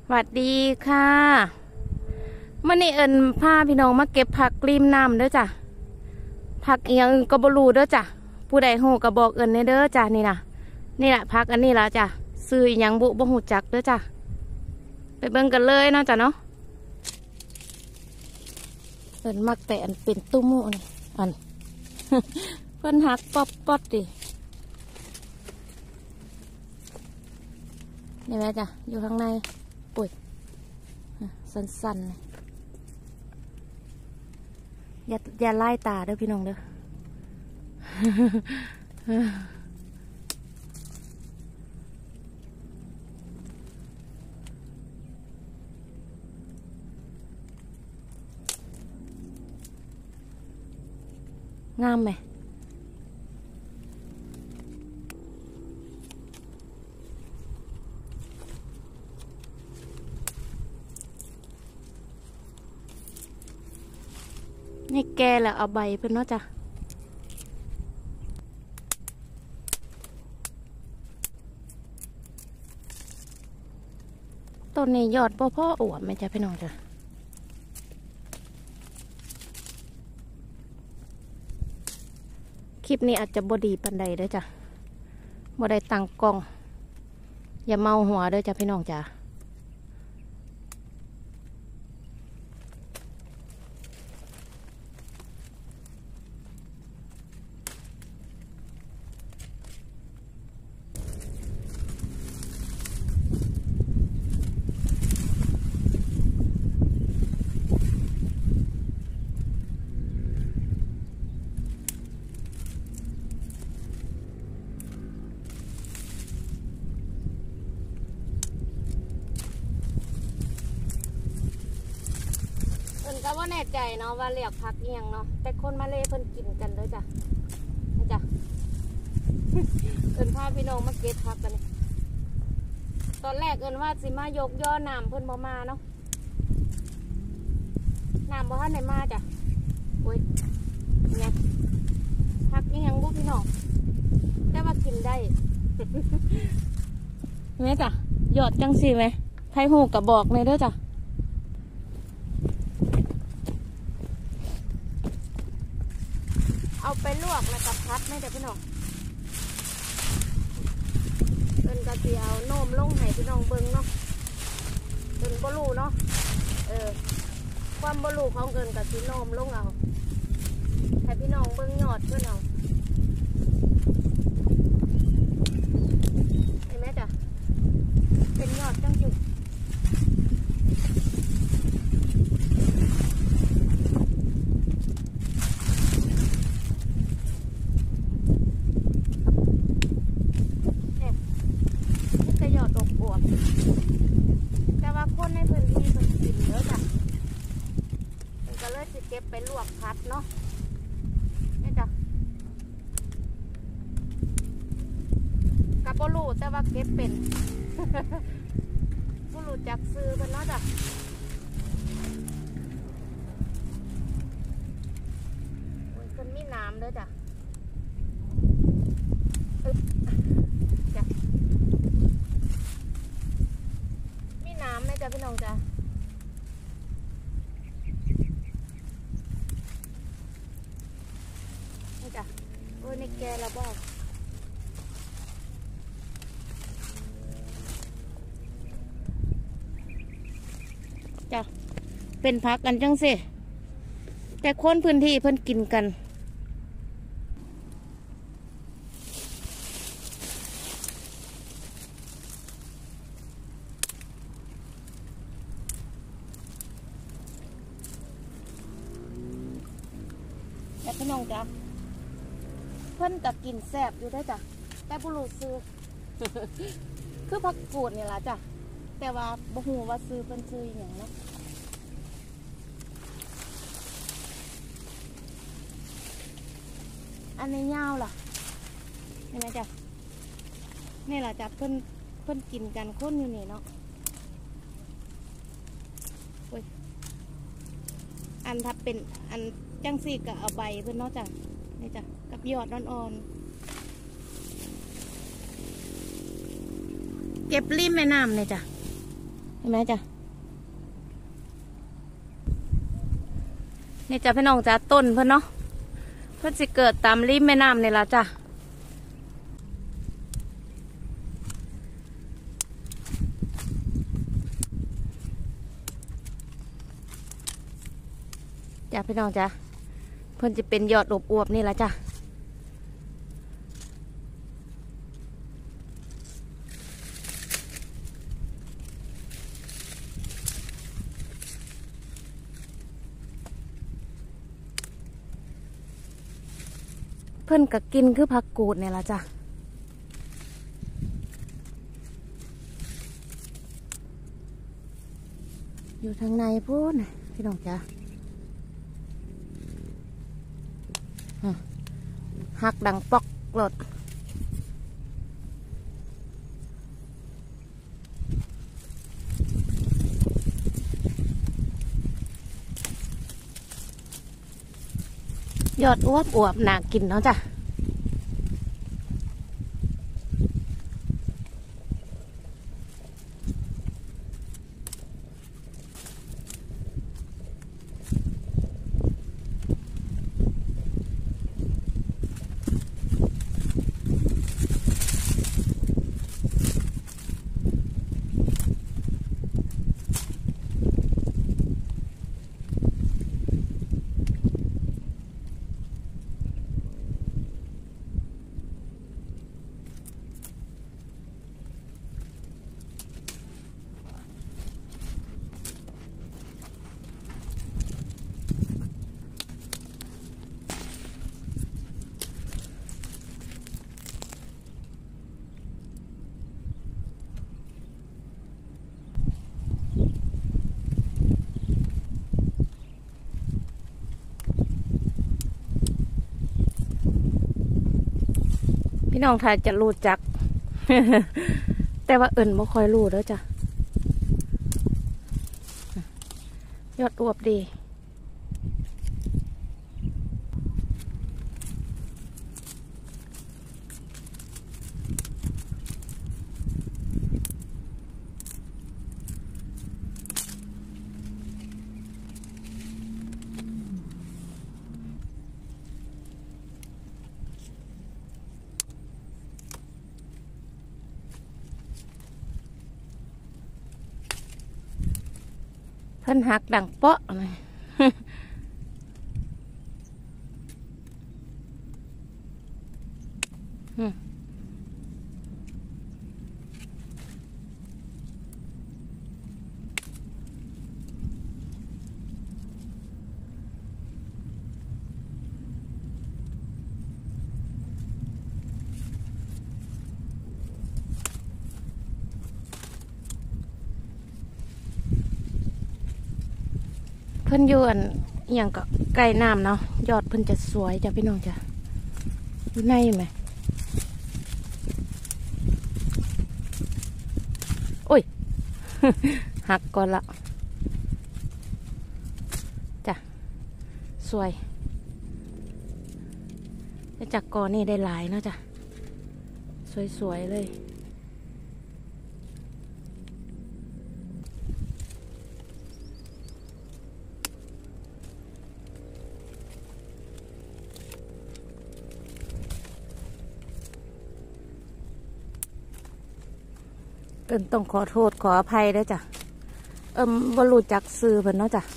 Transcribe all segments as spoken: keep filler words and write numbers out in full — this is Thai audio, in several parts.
สวัสดีค่ะเมื่อนี้เอิญพาพี่น้องมาเก็บผักริมน้ำเด้อจ้ะผักเอียงก็บรูเด้อจ้ะผู้ใดหูก็บอกเอิญในเด้อจ้ะนี่นะนี่แหละผักอันนี้ละจ้ะซื้ออหยังบุบ่หูจักเด้อจ้ะไปเบิ่งกันเลยเนาะจ้ะเนาะเอิญมักแต่อันเป็นตุ้มนี่อัน เพิ่นหักป๊อปป๊อดดินี่แหละจ้ะอยู่ข้างในปุ๋ยสั้นๆอย่าอย่าไล่ตาเด้อพี่น้องเด้องามไหมนี่แกแหละเอาใบเพิ่นเนาะจ้ะต้นนี้ยอดพ่อพ่ออวบไหมจ้ะพี่น้องจ้ะคลิปนี้อาจจะบดีปันใดเด้อจ้ะบได้ตั้งกล้องอย่าเมาหัวเด้อจ้ะพี่น้องจ้ะก็ว่าแน่ใจเนาะว่าเรียกผักเอียงเนาะแต่คนมาเลเพิ่นกินกันเลยจ้ะนี่จ้ะ เอิญพาพี่น้องมาเก็บผักกันนี่ตอนแรกเอิญว่าสิมายกย่อน้ำเพิ่นบ่มาเนาะน้ำบ่ทันได้มาจ้ะโอ้ยเนี่ยผักเอียงบุพี่น้องแต่ว่ากินได้ เห็นไหมจ้ะหยอดจังสิไหมใครหูกับบอกเลยเด้อจ้ะเอาไปลวกแล้วกับพัดไม่ได้พี่น้องเป็นกระเทียมโน้มลงให้พี่น้องเบิ้งเนาะเป็นบลูเนาะเออความบลูของเกินกระเทียมโน้มลงเอาให้พี่น้องเบิ้งยอดเพื่อนเอาเห็นไหมจ้ะเป็นยอดจังจุดแต่ว่าคนในพื้นที่เป็นกินเยอะจ้ะมันก็เลยจะเก็บไปลวกพัดเนาะนี่จ้ะกับบ่รู้แต่ว่าเก็บเป็น บ่รู้จักซื้อเป็นเนาะจ้ะมันเป็นมีน้ำด้วยจ้ะจ้ะน้ำไหมจ๊ะพี่น้องจ๊ะนี่จ้ะโอ้ยในแกเราบอกจ้ะเป็นพักกันจังสิแต่คนพื้นที่เพิ่นกินกันแต่พี่น้องจ้ะเพิ่นก็กินแซ่บอยู่ได้จ้ะแต่บุรุษซื้อ คือผักกูดเนี่ยล่ะจ้ะแต่ว่าบ่ฮู้ว่าซื้อเพิ่นซื้ออย่างเนาะอันนี้ยาวล่ะเห็นไหมจ้ะนี่ล่ะจ้ะเพิ่นเพิ่นกินกันคนอยู่นี่เนาะโอ้ยอันทับเป็นอันจังสีกับเอาใบเพื่อนเนาะจ้ะนี่จ้ะกับยอดอ่อนๆเก็บริมแม่น้ำเนี่ยจ้ะเห็นไหมจ้ะนี่จ้ะพี่น้องจ้ะต้นเพื่อนเนาะเพื่อนสิเกิดตามริมแม่น้ำนี่ละจ้ะจ้ะพี่น้องจ้ะเพื่อนจะเป็นยอดอวบๆนี่ละจ้ะเพื่อนก็กินคือผักกูดเนี่ยละจ้ะอยู่ทางในพูดนะพี่น้องจ้ะหักดังปอกหลดยอดอวบอวบน่ากินเนาะจ้ะพี่น้องไทยจะรู้จัก แต่ว่าเอิญไม่ค่อยรู้แล้วจ้ะยอดอวบดีเพิ่นหักดังเปาะเลย เพิ่นอยู่อันอย่างกับไก่น้ำเนาะยอดเพิ่นจะสวยจ้ะพี่น้องจ้ะอยู่ในไหมโอ้ย หักก่อนละจ้ะสวยจากกอนี่ได้หลายเนาะจ้ะสวยๆเลยเอิ้นต้องขอโทษขออภัยด้วยจ้ะเอิ้มบ่รู้จักซื้อเพิ่นเนาะจ้ะ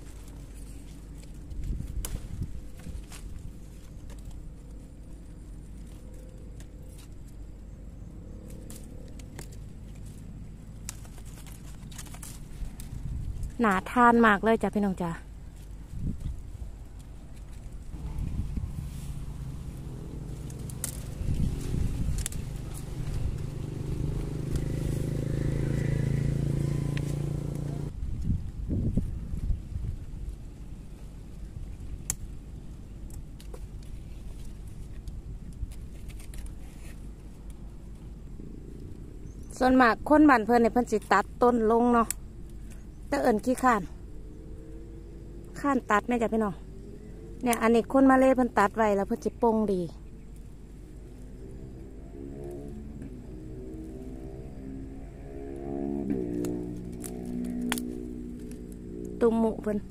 หนาทานมากเลยจ้ะพี่น้องจ้ะส่วนมากคนบ้านเพิ่นเนี่ยเพิ่นสิตัดต้นลงเนาะแต่เอิ้นขี้ข้านข้านตัดแม่จ้ะพี่น้องเนี่ยอันนี้คนมาเล่เพิ่นตัดไว้แล้วเพิ่นสิโป่งดีตุ่มหมูเพิ่น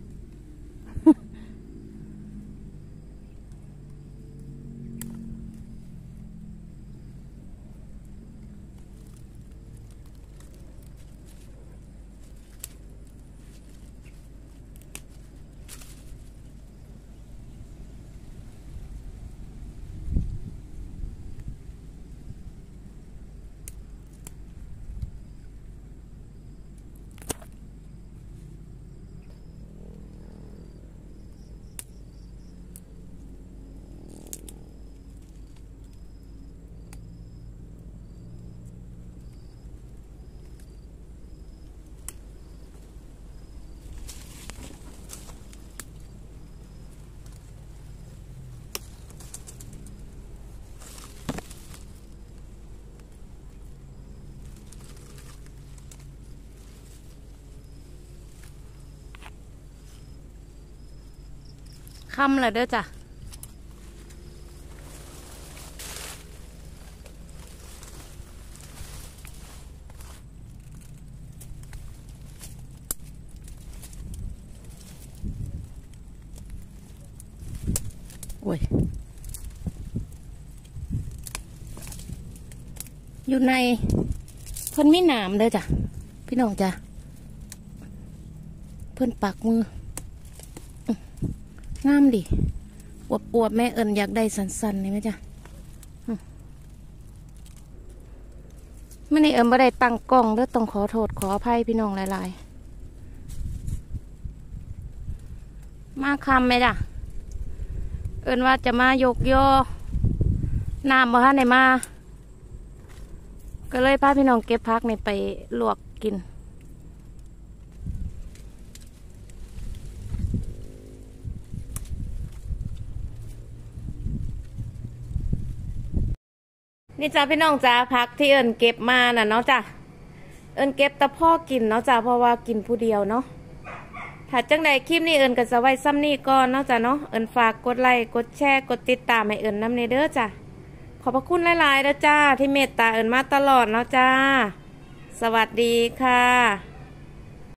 ค่ำแล้วเด้อจ้ะโอ้ยอยู่ในเพิ่นมีหนามเด้อจ้ะพี่น้องจ้ะเพิ่นปักมืองามดิอวบอวบแม่เอิญอยากได้สันๆนี่ไหมจ๊ะไม่ได้เอิญไม่ได้ตั้งกล้องเด้อต้องขอโทษขออภัยพี่น้องหลายๆมาคำไหมจ้ะเอิญว่าจะมายกยอน้ำมาฮะไหนมาก็เลยพาพี่น้องเก็บพักในไปลวกกินนี่จ้าพี่น้องจ้าพักที่เอิญเก็บมาน่ะเนาะจ้าเอิญเก็บแต่พ่อกินเนาะจ้าเพราะว่ากินผู้เดียวเนาะถ้าจังใดคลิปนี้เอิญก็จะไว้ซ้ำนี่ก่อนเนาะจ้าเนาะเอิญฝากกดไลค์กดแชร์กดติดตามให้เอิญนำในเด้อจ้าขอบพระคุณหลายๆเด้อจ้าที่เมตตาเอิญมาตลอดเนาะจ้าสวัสดีค่ะ